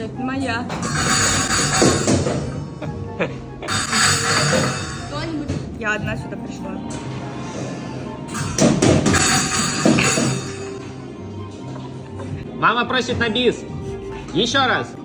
Это моя. Кто-нибудь? Я одна сюда пришла. Мама просит на бис. Еще раз.